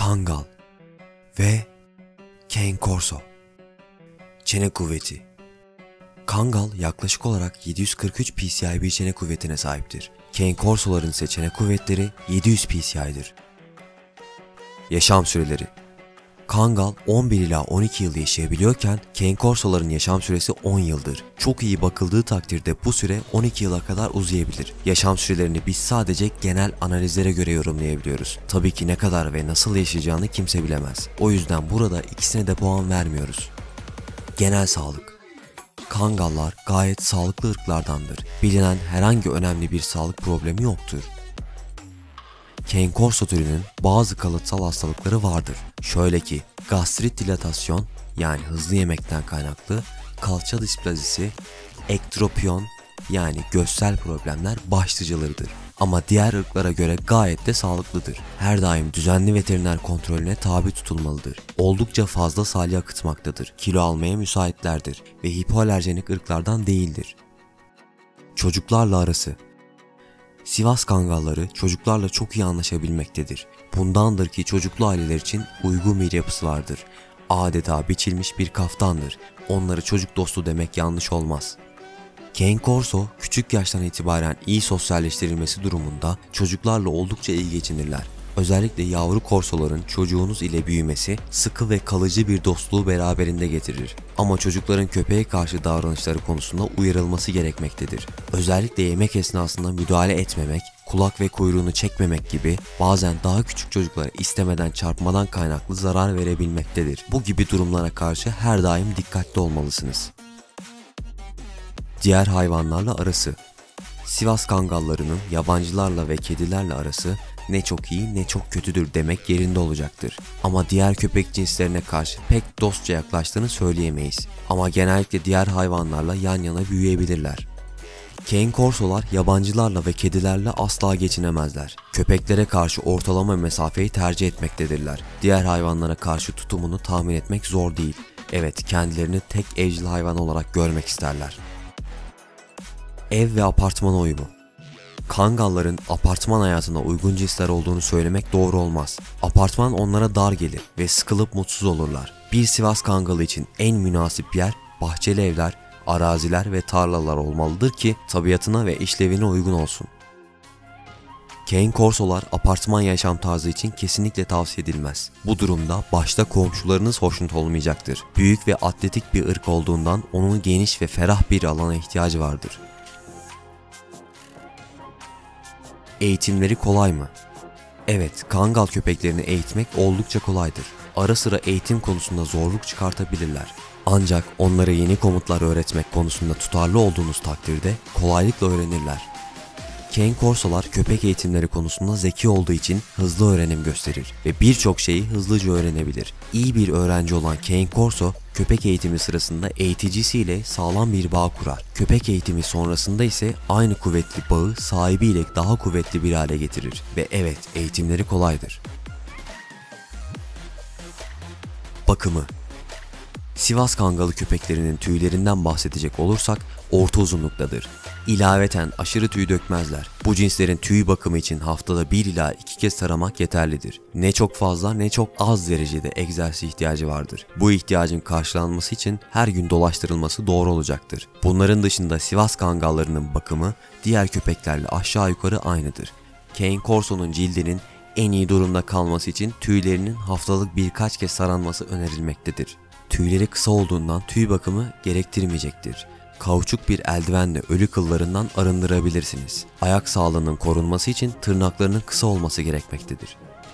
Kangal ve Cane Corso. Çene kuvveti. Kangal yaklaşık olarak 743 psi bir çene kuvvetine sahiptir. Cane Corso'ların ise çene kuvvetleri 700 psi'dir. Yaşam süreleri. Kangal 11 ila 12 yıl yaşayabiliyorken Cane Corso'ların yaşam süresi 10 yıldır. Çok iyi bakıldığı takdirde bu süre 12 yıla kadar uzayabilir. Yaşam sürelerini biz sadece genel analizlere göre yorumlayabiliyoruz. Tabii ki ne kadar ve nasıl yaşayacağını kimse bilemez. O yüzden burada ikisine de puan vermiyoruz. Genel sağlık. Kangallar gayet sağlıklı ırklardandır. Bilinen herhangi önemli bir sağlık problemi yoktur. Cane Corso türünün bazı kalıtsal hastalıkları vardır. Şöyle ki gastrit dilatasyon yani hızlı yemekten kaynaklı, kalça displazisi, ektropion yani gözsel problemler başlıcalarıdır. Ama diğer ırklara göre gayet de sağlıklıdır. Her daim düzenli veteriner kontrolüne tabi tutulmalıdır. Oldukça fazla salya akıtmaktadır. Kilo almaya müsaitlerdir ve hipoalerjenik ırklardan değildir. Çocuklarla arası. Sivas Kangalları çocuklarla çok iyi anlaşabilmektedir. Bundandır ki çocuklu aileler için uygun bir yapısı vardır. Adeta biçilmiş bir kaftandır. Onları çocuk dostu demek yanlış olmaz. Cane Corso küçük yaştan itibaren iyi sosyalleştirilmesi durumunda çocuklarla oldukça iyi geçinirler. Özellikle yavru korsoların çocuğunuz ile büyümesi sıkı ve kalıcı bir dostluğu beraberinde getirir. Ama çocukların köpeğe karşı davranışları konusunda uyarılması gerekmektedir. Özellikle yemek esnasında müdahale etmemek, kulak ve kuyruğunu çekmemek gibi bazen daha küçük çocuklara istemeden çarpmadan kaynaklı zarar verebilmektedir. Bu gibi durumlara karşı her daim dikkatli olmalısınız. Diğer hayvanlarla arası. Sivas Kangallarının yabancılarla ve kedilerle arası ne çok iyi ne çok kötüdür demek yerinde olacaktır. Ama diğer köpek cinslerine karşı pek dostça yaklaştığını söyleyemeyiz. Ama genellikle diğer hayvanlarla yan yana büyüyebilirler. Cane Corso'lar yabancılarla ve kedilerle asla geçinemezler. Köpeklere karşı ortalama mesafeyi tercih etmektedirler. Diğer hayvanlara karşı tutumunu tahmin etmek zor değil. Evet, kendilerini tek evcil hayvan olarak görmek isterler. Ev ve apartman uyumu. Kangalların apartman hayatına uygun cinsler olduğunu söylemek doğru olmaz. Apartman onlara dar gelir ve sıkılıp mutsuz olurlar. Bir Sivas Kangalı için en münasip yer bahçeli evler, araziler ve tarlalar olmalıdır ki tabiatına ve işlevine uygun olsun. Cane Corso'lar apartman yaşam tarzı için kesinlikle tavsiye edilmez. Bu durumda başta komşularınız hoşnut olmayacaktır. Büyük ve atletik bir ırk olduğundan onun geniş ve ferah bir alana ihtiyacı vardır. Eğitimleri kolay mı? Evet, Kangal köpeklerini eğitmek oldukça kolaydır. Ara sıra eğitim konusunda zorluk çıkartabilirler. Ancak onlara yeni komutlar öğretmek konusunda tutarlı olduğunuz takdirde kolaylıkla öğrenirler. Cane Corso'lar köpek eğitimleri konusunda zeki olduğu için hızlı öğrenim gösterir ve birçok şeyi hızlıca öğrenebilir. İyi bir öğrenci olan Cane Corso, köpek eğitimi sırasında eğiticisiyle sağlam bir bağ kurar. Köpek eğitimi sonrasında ise aynı kuvvetli bağı sahibiyle daha kuvvetli bir hale getirir ve evet, eğitimleri kolaydır. Bakımı. Sivas Kangalı köpeklerinin tüylerinden bahsedecek olursak orta uzunluktadır. İlaveten aşırı tüy dökmezler. Bu cinslerin tüy bakımı için haftada 1 ila 2 kez taramak yeterlidir. Ne çok fazla ne çok az derecede egzersiz ihtiyacı vardır. Bu ihtiyacın karşılanması için her gün dolaştırılması doğru olacaktır. Bunların dışında Sivas Kangallarının bakımı diğer köpeklerle aşağı yukarı aynıdır. Cane Corso'nun cildinin en iyi durumda kalması için tüylerinin haftalık birkaç kez taranması önerilmektedir. Tüyleri kısa olduğundan tüy bakımı gerektirmeyecektir. Kauçuk bir eldivenle ölü kıllarından arındırabilirsiniz. Ayak sağlığının korunması için tırnaklarının kısa olması gerekmektedir.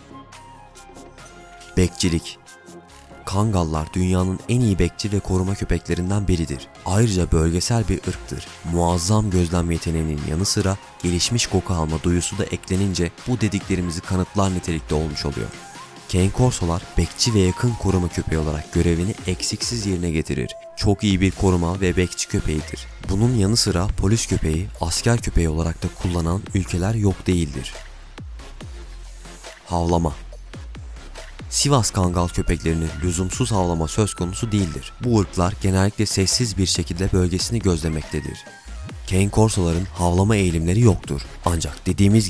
Bekçilik. Kangallar dünyanın en iyi bekçi ve koruma köpeklerinden biridir. Ayrıca bölgesel bir ırktır. Muazzam gözlem yeteneğinin yanı sıra gelişmiş koku alma duyusu da eklenince bu dediklerimizi kanıtlar nitelikte olmuş oluyor. Cane Corso'lar bekçi ve yakın koruma köpeği olarak görevini eksiksiz yerine getirir. Çok iyi bir koruma ve bekçi köpeğidir. Bunun yanı sıra polis köpeği, asker köpeği olarak da kullanan ülkeler yok değildir. Havlama. Sivas Kangal köpeklerinin lüzumsuz havlama söz konusu değildir. Bu ırklar genellikle sessiz bir şekilde bölgesini gözlemektedir. Cane Corso'ların havlama eğilimleri yoktur. Ancak dediğimiz gibi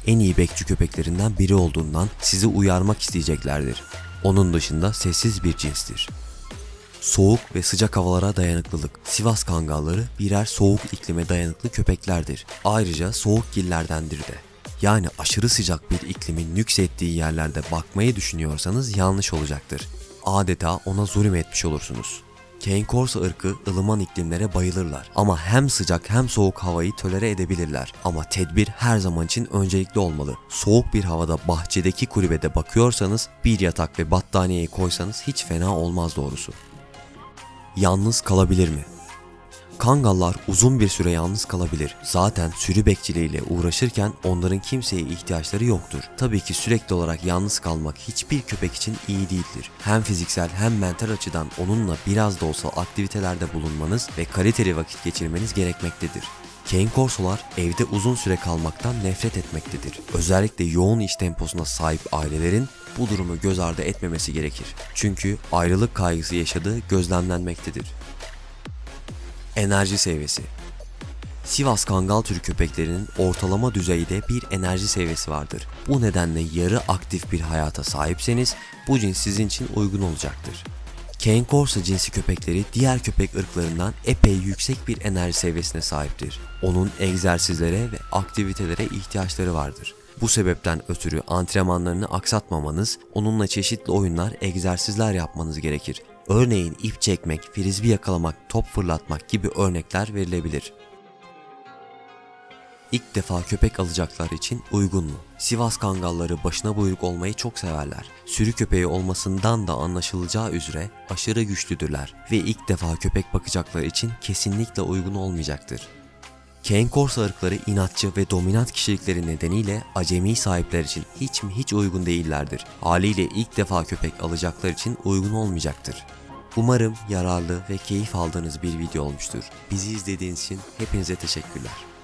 en iyi bekçi köpeklerinden biri olduğundan sizi uyarmak isteyeceklerdir. Onun dışında sessiz bir cinstir. Soğuk ve sıcak havalara dayanıklılık. Sivas Kangalları birer soğuk iklime dayanıklı köpeklerdir. Ayrıca soğuk gillerdendir de. Yani aşırı sıcak bir iklimin nüksettiği yerlerde bakmayı düşünüyorsanız yanlış olacaktır. Adeta ona zulüm etmiş olursunuz. Cane Corso ırkı ılıman iklimlere bayılırlar ama hem sıcak hem soğuk havayı tolere edebilirler. Ama tedbir her zaman için öncelikli olmalı. Soğuk bir havada bahçedeki kulübede bakıyorsanız bir yatak ve battaniyeyi koysanız hiç fena olmaz doğrusu. Yalnız kalabilir mi? Kangallar uzun bir süre yalnız kalabilir. Zaten sürü bekçiliğiyle uğraşırken onların kimseye ihtiyaçları yoktur. Tabii ki sürekli olarak yalnız kalmak hiçbir köpek için iyi değildir. Hem fiziksel hem mental açıdan onunla biraz da olsa aktivitelerde bulunmanız ve kaliteli vakit geçirmeniz gerekmektedir. Cane Corso'lar evde uzun süre kalmaktan nefret etmektedir. Özellikle yoğun iş temposuna sahip ailelerin bu durumu göz ardı etmemesi gerekir. Çünkü ayrılık kaygısı yaşadığı gözlemlenmektedir. Enerji seviyesi. Sivas Kangal türü köpeklerinin ortalama düzeyde bir enerji seviyesi vardır. Bu nedenle yarı aktif bir hayata sahipseniz bu cins sizin için uygun olacaktır. Cane Corso cinsi köpekleri diğer köpek ırklarından epey yüksek bir enerji seviyesine sahiptir. Onun egzersizlere ve aktivitelere ihtiyaçları vardır. Bu sebepten ötürü antrenmanlarını aksatmamanız, onunla çeşitli oyunlar, egzersizler yapmanız gerekir. Örneğin ip çekmek, frisbee yakalamak, top fırlatmak gibi örnekler verilebilir. İlk defa köpek alacaklar için uygun mu? Sivas Kangalları başına buyruk olmayı çok severler. Sürü köpeği olmasından da anlaşılacağı üzere aşırı güçlüdürler ve ilk defa köpek bakacaklar için kesinlikle uygun olmayacaktır. Cane Corso ırkları inatçı ve dominant kişilikleri nedeniyle acemi sahipler için hiç uygun değillerdir. Haliyle ilk defa köpek alacaklar için uygun olmayacaktır. Umarım yararlı ve keyif aldığınız bir video olmuştur. Bizi izlediğiniz için hepinize teşekkürler.